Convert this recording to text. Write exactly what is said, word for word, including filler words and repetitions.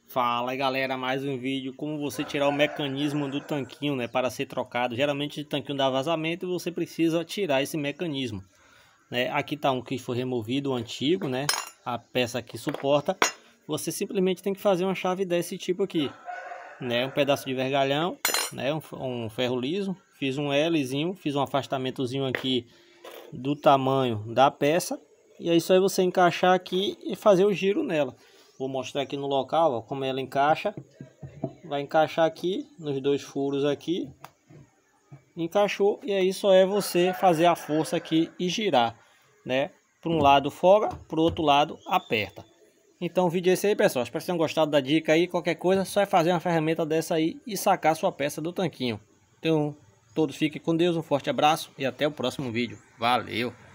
Fala aí, galera, mais um vídeo como você tirar o mecanismo do tanquinho, né, para ser trocado. Geralmente o tanquinho dá vazamento e você precisa tirar esse mecanismo, né? Aqui tá um que foi removido, o antigo, né? A peça que suporta. Você simplesmente tem que fazer uma chave desse tipo aqui, né? Um pedaço de vergalhão, né? Um, um ferro liso. Fiz um Lzinho, fiz um afastamentozinho aqui do tamanho da peça. E é isso aí, você encaixar aqui e fazer o giro nela. Vou mostrar aqui no local, ó, como ela encaixa. Vai encaixar aqui nos dois furos aqui. Encaixou, e aí só é você fazer a força aqui e girar, né? Para um lado folga, para o outro lado aperta. Então o vídeo é esse aí, pessoal. Espero que tenham gostado da dica aí. Qualquer coisa, só é fazer uma ferramenta dessa aí e sacar sua peça do tanquinho. Então todos fiquem com Deus, um forte abraço e até o próximo vídeo. Valeu!